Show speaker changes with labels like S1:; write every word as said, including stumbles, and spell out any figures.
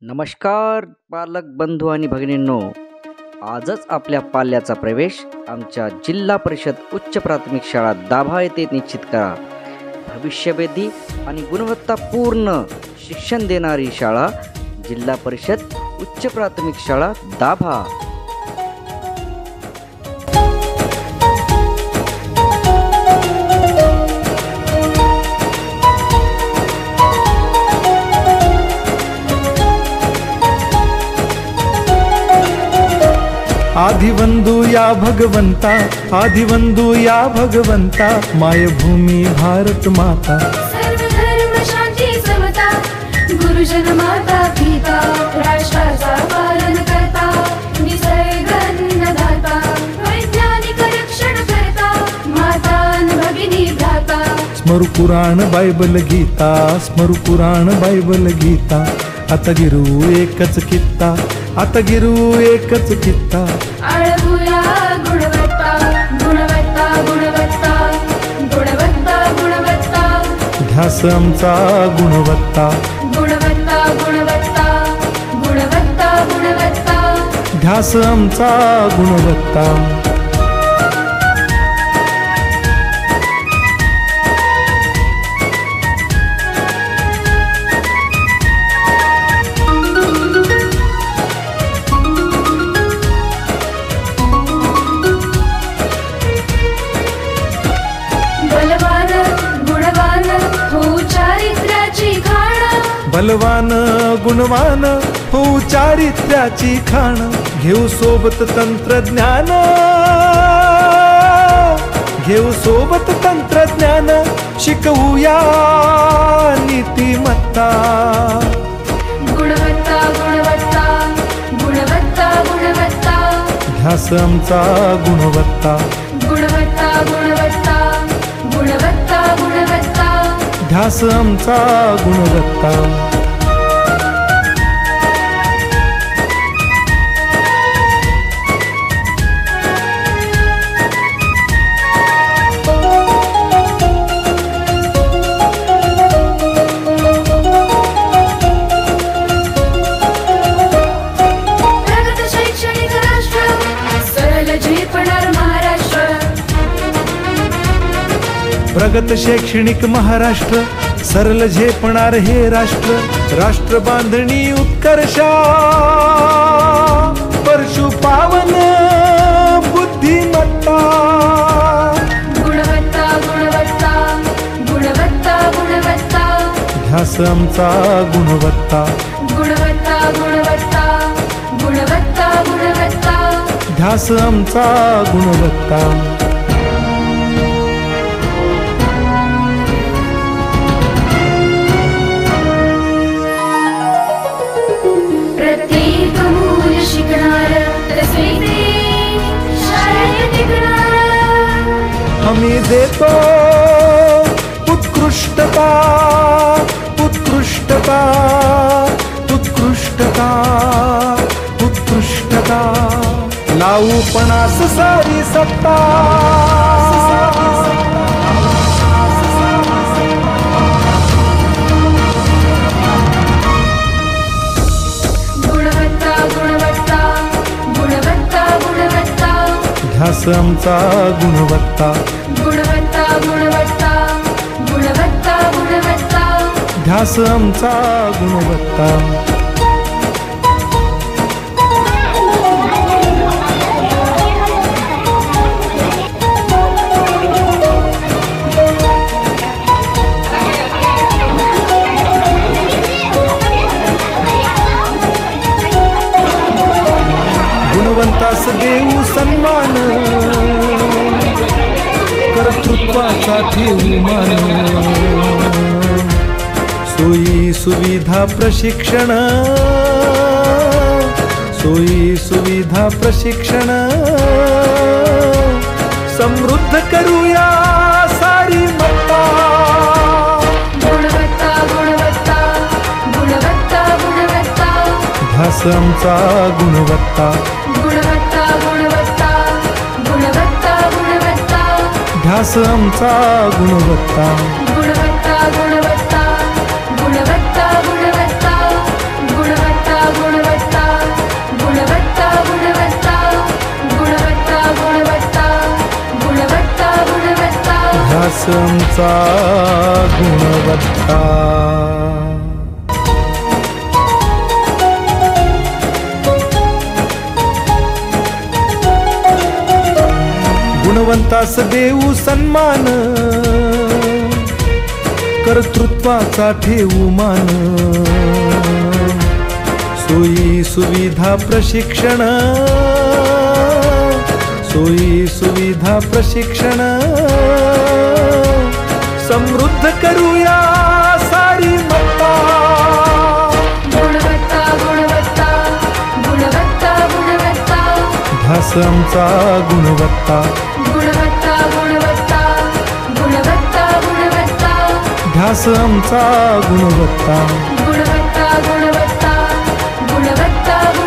S1: नमस्कार पालक बंधू आणि भगिनींनो, आजच आपल्या पाल्याचा प्रवेश आमच्या जिल्हा परिषद उच्च प्राथमिक शाळा दाभा येथे निश्चित करा. भविष्यवेधी आणि गुणवत्तापूर्ण शिक्षण देणारी शाळा जिल्हा परिषद उच्च प्राथमिक शाळा दाभा.
S2: आदिवंदू या भगवंता, आदिवंदू या भगवंता, मायभूमी भारत माता.
S3: सर्व धर्म शांती समता, गुरुजन माता पिता, राष्ट्राचा पालन करता, निसर्ग अन्नदाता, वैज्ञानिक रक्षण करता, माता अन भगिनी भ्राता.
S2: स्मरू पुराण बायबल गीता, स्मरू पुराण बायबल गीता. आता गिरू एकच कित्ता, आता गिरू एकच कित्ता.
S3: आळवूया गुणवत्ता, गुणवत्ता, गुणवत्ता, गुणवत्ता, गुणवत्ता.
S2: ध्यास आमचा गुणवत्ता,
S3: गुणवत्ता, गुणवत्ता, गुणवत्ता, गुणवत्ता.
S2: ध्यास आमचा गुणवत्ता.
S3: बलवान गुणवान हो चारित्र्याची खाण,
S2: बलवान गुणवान हो चारित्र्याची खाण. घेऊ सोबत तंत्रज्ञान, घेऊ सोबत तंत्रज्ञान, शिकवूया नीतिमत्ता.
S3: गुणवत्ता, गुणवत्ता, गुणवत्ता, गुणवत्ता.
S2: ध्यास आमचा गुणवत्ता,
S3: गुणवत्ता, गुणवत्ता, गुणवत्ता, गुणवत्ता.
S2: ध्यास आमचा गुणवत्ता.
S3: प्रगत शैक्षणिक राष्ट्र, सरल झेपणार महाराष्ट्र.
S2: प्रगत शैक्षणिक महाराष्ट्र, सरल झेपणार हे राष्ट्र. राष्ट्र बांधणी उत्कर्षा, परशु पावन बुद्धिमत्ता.
S3: गुणवत्ता, गुणवत्ता, गुणवत्ता, गुणवत्ता.
S2: ध्यास आमचा गुणवत्ता,
S3: गुणवत्ता, गुणवत्ता, गुणवत्ता, गुणवत्ता.
S2: ध्यास आमचा गुणवत्ता.
S3: प्रत्येक मूल शिकणार, तसे ते शाळेत टिकणार.
S2: हमी देतो उत्कृष्टता, उत्कृष्टता, उत्कृष्टता, उत्कृष्टता. लावू पणास सारी सत्ता.
S3: गुणवत्ता, गुणवत्ता, गुणवत्ता, गुणवत्ता.
S2: ध्यास आमचा गुणवत्ता,
S3: गुणवत्ता, गुणवत्ता, गुणवत्ता, गुणवत्ता.
S2: ध्यास आमचा गुणवत्ता. गुणवंतास देऊ सन्मान, कर्तृत्वाचा ठेवू मान. सोयी सुविधा प्रशिक्षण, सोयी सुविधा प्रशिक्षण. समृद्ध करूया सारी मत्ता.
S3: गुणवत्ता, गुणवत्ता, गुणवत्ता, गुणवत्ता.
S2: ध्यास आमचा गुणवत्ता,
S3: गुणवत्ता, गुणवत्ता, गुणवत्ता, गुणवत्ता.
S2: ध्यास आमचा गुणवत्ता.
S3: गुणवत्ता, गुणवत्ता, गुणवत्ता, गुणवत्ता, गुणवत्ता,
S2: आमचा गुणवत्ता. गुणवंतास देऊ सन्मान, कर्तृत्वाचा ठेवू मान. सोयी सुविधा प्रशिक्षण, सोयी सुविधा प्रशिक्षण. समृद्ध करूया सारी मत्ता.
S3: गुणवत्ता गुणवत्ता गुणवत्ता गुणवत्ता.
S2: ध्यास आमचा गुणवत्ता.
S3: गुणवत्ता गुणवत्ता गुणवत्ता गुणवत्ता.
S2: ध्यास आमचा गुणवत्ता.
S3: गुणवत्ता गुणवत्ता गुणवत्ता